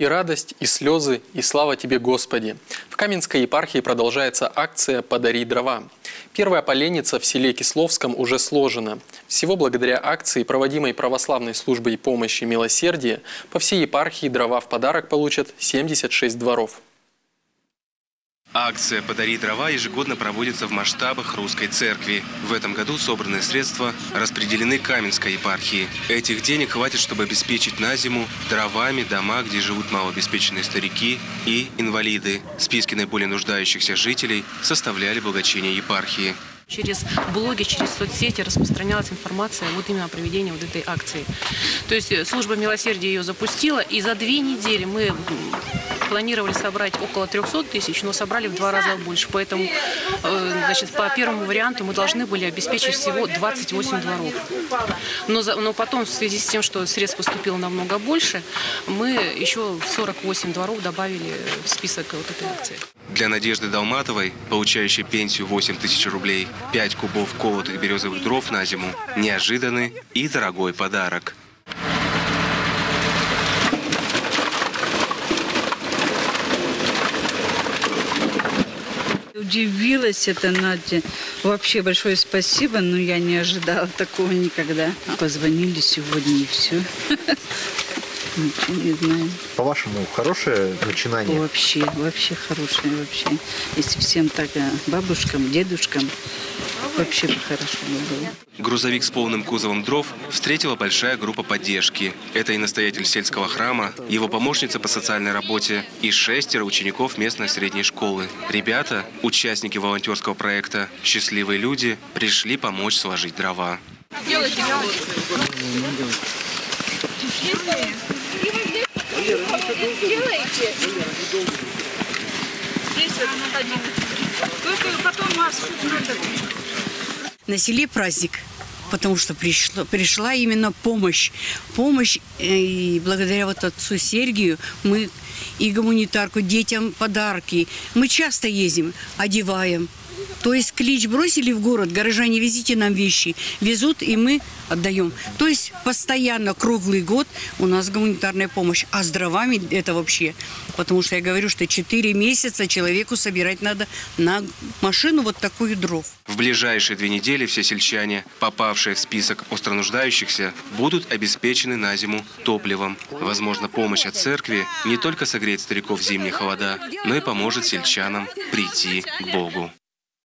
И радость, и слезы, и слава Тебе, Господи! В Каменской епархии продолжается акция «Подари дрова». Первая поленница в селе Кисловском уже сложена. Всего благодаря акции, проводимой православной службой помощи «Милосердие», по всей епархии дрова в подарок получат 76 дворов. Акция «Подари дрова» ежегодно проводится в масштабах Русской Церкви. В этом году собранные средства распределены Каменской епархии. Этих денег хватит, чтобы обеспечить на зиму дровами дома, где живут малообеспеченные старики и инвалиды. Списки наиболее нуждающихся жителей составляли благочиние епархии. Через блоги, через соцсети распространялась информация вот именно о проведении вот этой акции. То есть служба милосердия ее запустила, и за 2 недели мы планировали собрать около 300 тысяч, но собрали в 2 раза больше. Поэтому, значит, по первому варианту мы должны были обеспечить всего 28 дворов. Но потом, в связи с тем, что средств поступило намного больше, мы еще 48 дворов добавили в список вот этой акции. Для Надежды Долматовой, получающей пенсию 8 тысяч рублей, 5 кубов колотых березовых дров на зиму – неожиданный и дорогой подарок. Удивилась это, Надя. Вообще большое спасибо, но я не ожидала такого никогда. Позвонили сегодня и все. Ничего не знаю. По-вашему, хорошее начинание? Вообще хорошее вообще. Если всем так, бабушкам, дедушкам, вообще бы хорошо было. Грузовик с полным кузовом дров встретила большая группа поддержки. Это и настоятель сельского храма, его помощница по социальной работе и 6 учеников местной средней школы. Ребята, участники волонтерского проекта «Счастливые люди», пришли помочь сложить дрова. Делайте. На селе праздник, потому что пришла именно помощь. И благодаря вот отцу Сергию мы и гуманитарку, детям подарки. Мы часто ездим, одеваем. То есть клич бросили в город, горожане, везите нам вещи. Везут, и мы отдаем. То есть постоянно, круглый год у нас гуманитарная помощь. А с дровами это вообще. Потому что я говорю, что 4 месяца человеку собирать надо на машину вот такую дров. В ближайшие 2 недели все сельчане, попавшие в список остронуждающихся, будут обеспечены на зиму топливом. Возможно, помощь от церкви не только согреет стариков в зимние холода, но и поможет сельчанам прийти к Богу.